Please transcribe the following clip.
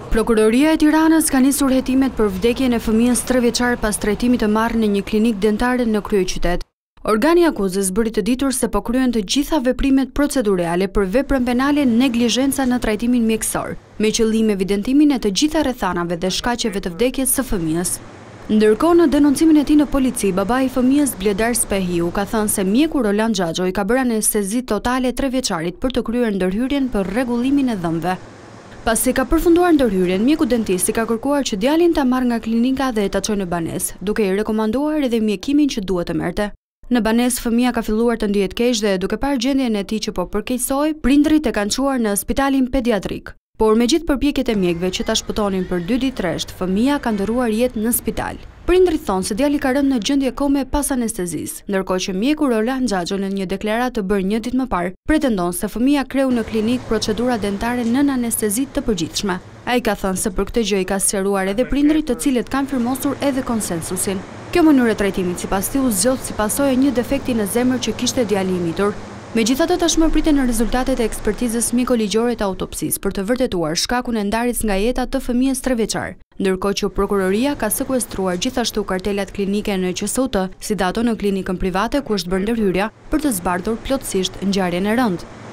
Prokuroria e Tiranës ka nisur hetimet për vdekjen e fëmijës 3 vjeçar pas trajtimit të marrë në një klinikë dentare në kryeqytet. Organi i akuzës bëri të ditur se po kryen të gjitha veprimet procedurale për veprën penale neglizhenca në trajtimin mjekësor, me qëllim evidentimin e të gjitha rrethanave dhe shkaqeve të vdekjes së fëmijës. Ndërkohë, në denoncimin e tij në polici, babai i fëmijës Bledar Spehiu ka thënë se mjeku Roland Xhaxho i ka bërë anestezi totale 3 vjeçarit për të kryer ndërhyrjen për rregullimin e dhëmbëve. Pasi ka përfunduar ndërhyrjen, mjeku dentisti ka kërkuar që djalin ta marrë nga klinika dhe ta çojë në banesë, duke i rekomanduar edhe mjekimin që duhet të merrte. Në banesë fëmia ka filluar të ndihet keq dhe duke parë gjendjen e tij që po përkeqësoi, prindrit e kanë çuar në spitalin pediatrik. Por me gjithë përpjekjet e mjekëve që ta shpëtonin për 2 ditë rresht, fëmia ka ndëruar jetë në spital. Prindrit thonë se djali ka rënë në gjendje kome pas anestezisë, ndërkohë që mjeku Roland Xhaxho në një deklaratë të bërë një ditë më parë, pretendon se fëmia kreu në klinik procedura dentare nën anestezi të përgjithshme. Ai ka thënë se për këtë gjë i ka sqaruar edhe prindrit, të cilët kanë firmosur edhe konsensusin. Kjo mënyrë e trajtimit sipas tij u zgjodh si pasojë e një defekti në zemër që kishte djali i mitur. Megjithatë, tashmë priten rezultatet e ekspertizës mjekoligjore të autopsisë për të vërtetuar shkakun e ndarjes nga jeta të fëmijës 3 vjeçar, ndërkohë që prokuroria ka sekuestruar gjithashtu kartelat klinike në QSUT, si dhe ato në klinikën private ku është bërë ndërhyrja, për të zbardhur plotësisht ngjarjen e rëndë.